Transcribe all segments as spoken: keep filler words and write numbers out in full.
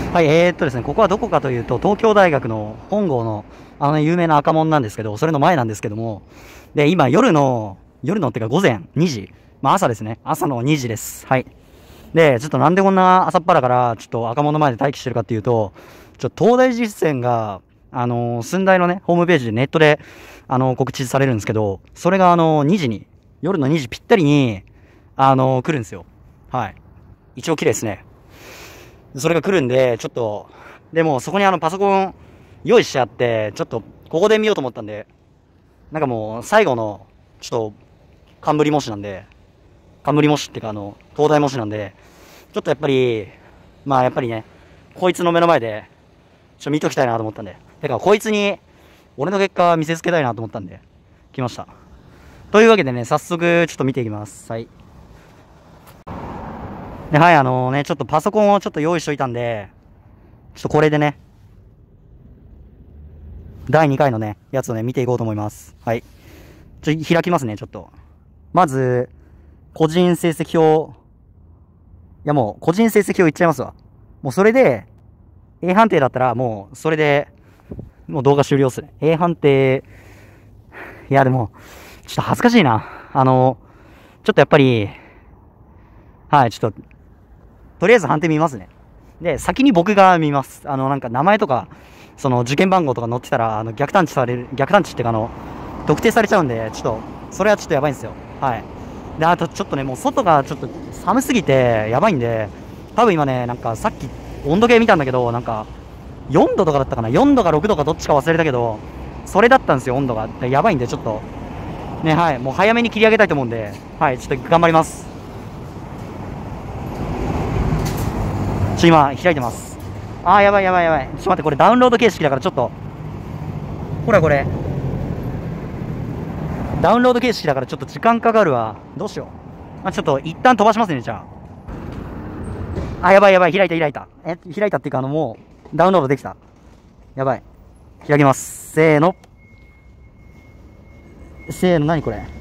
はい、えーっとですね、ここはどこかというと、東京大学の本郷の、あのね、有名な赤門なんですけど、それの前なんですけども、で、今、夜の、夜のってか午前にじ、まあ朝ですね、朝のにじです。はい。で、ちょっとなんでこんな朝っぱらから、ちょっと赤門の前で待機してるかっていうと、ちょっと東大実践が、あのー、寸大のね、ホームページでネットで、あのー、告知されるんですけど、それがあのー、にじに、夜のにじぴったりに、あのー、来るんですよ。はい。一応綺麗ですね。それが来るんで、ちょっと、でもそこにあのパソコン用意してあって、ちょっとここで見ようと思ったんで、なんかもう最後の、ちょっと、冠模試なんで、冠模試ってかあの、東大模試なんで、ちょっとやっぱり、まあやっぱりね、こいつの目の前で、ちょっと見ときたいなと思ったんで、てかこいつに、俺の結果見せつけたいなと思ったんで、来ました。というわけでね、早速ちょっと見ていきます。はい。で、はい、あのね、ちょっとパソコンをちょっと用意しといたんで、ちょっとこれでね、だいにかいのね、やつをね、見ていこうと思います。はい。ちょ、開きますね、ちょっと。まず、個人成績表。いや、もう、個人成績表いっちゃいますわ。もうそれで、A 判定だったら、もう、それで、もう動画終了っすね。A 判定、いや、でも、ちょっと恥ずかしいな。あの、ちょっとやっぱり、はい、ちょっと、とりあえず判定見ますね。で、先に僕が見ます。あの、なんか名前とか、その受験番号とか載ってたら、あの、逆探知される、逆探知っていうか、あの、特定されちゃうんで、ちょっと、それはちょっとやばいんですよ。はい。で、あとちょっとね、もう外がちょっと寒すぎて、やばいんで、多分今ね、なんかさっき温度計見たんだけど、なんか、よんどとかだったかな ?よん 度かろくどかどっちか忘れたけど、それだったんですよ、温度が。でやばいんで、ちょっと、ね、はい、もう早めに切り上げたいと思うんで、はい、ちょっと頑張ります。ちょ、今、開いてます。あー、やばいやばいやばい。ちょっと待って、これダウンロード形式だからちょっと、ほらこれ、ダウンロード形式だからちょっと時間かかるわ。どうしよう。まあ、ちょっと一旦飛ばしますね、じゃあ。あ、やばいやばい、開いた開いた。え、開いたっていうか、あの、もう、ダウンロードできた。やばい。開きます。せーの。せーの、何これ。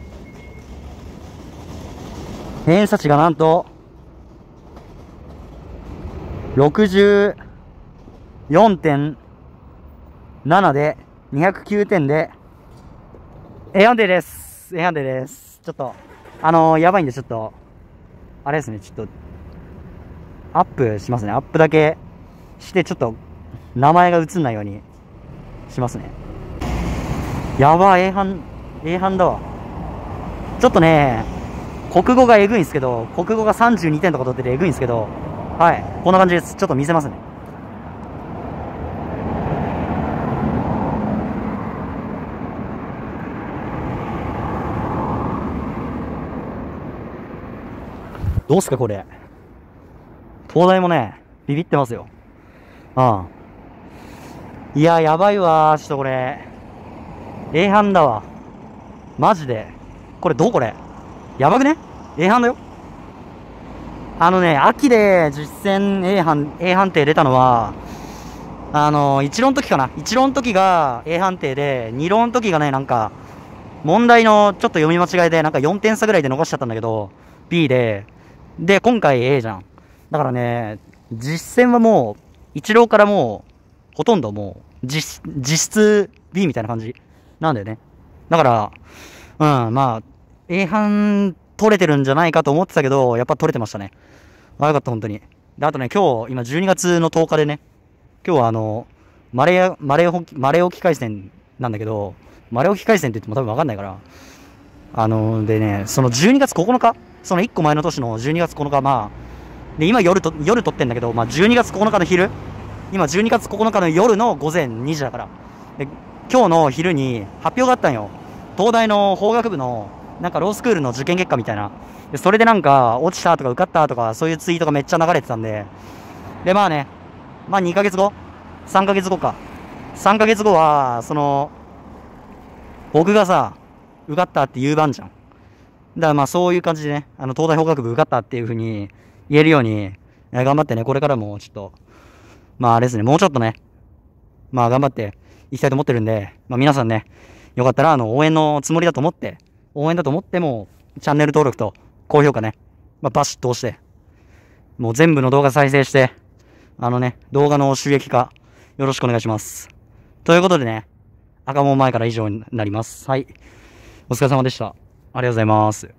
偏差値がなんと、ろくじゅうよんてんなな で、にひゃくきゅうてんで、A 判定です。A 判定です。ちょっと、あのー、やばいんで、ちょっと、あれですね、ちょっと、アップしますね。アップだけして、ちょっと、名前が映んないようにしますね。やばい、A 判、A 判だわ。ちょっとね、国語がえぐいんですけど、国語がさんじゅうにてんとか取っててえぐいんですけど、はい、こんな感じです。ちょっと見せますね。どうすかこれ。東大もね、ビビってますよ。うん。いや、やばいわー。ちょっとこれ、A 判だわ。マジで。これどうこれ。やばくね？ A 判だよ。あのね、秋で実践 A 判、A 判定出たのは、あの、一浪の時かな。一浪の時が A 判定で、二浪の時がね、なんか、問題のちょっと読み間違いで、なんかよんてん差ぐらいで逃しちゃったんだけど、B で、で、今回 A じゃん。だからね、実践はもう、一浪からもう、ほとんどもう、実、実質 B みたいな感じなんだよね。だから、うん、まあ、A 判取れてるんじゃないかと思ってたけど、やっぱ取れてましたね。あ、よかった、本当に。で、あとね、今日、今じゅうにがつのとおかでね、今日はあの、マレー、マレー、マレー沖海戦なんだけど、マレー沖海戦って言っても多分わかんないから、あの、でね、そのじゅうにがつここのか、そのいっこまえの年のじゅうにがつここのか、まあ、で、今夜と、夜撮ってんだけど、まあじゅうにがつここのかの昼、今じゅうにがつここのかの夜の午前にじだから。で、今日の昼に発表があったんよ。東大の法学部の、なんかロースクールの受験結果みたいな。で、それでなんか、落ちたとか受かったとか、そういうツイートがめっちゃ流れてたんで、で、まあね、まあにかげつご ?さん ヶ月後か。さんかげつごは、その、僕がさ、受かったって言う番じゃん。だからまあそういう感じでね、あの、東大法学部受かったっていう風に言えるように、頑張ってね、これからもちょっと、まああれですね、もうちょっとね、まあ頑張っていきたいと思ってるんで、まあ皆さんね、よかったらあの、応援のつもりだと思って、応援だと思っても、チャンネル登録と高評価ね、まあバシッと押して、もう全部の動画再生して、 あのね、動画の収益化、よろしくお願いします。ということでね、赤門前から以上になります。はい。お疲れ様でした。ありがとうございます。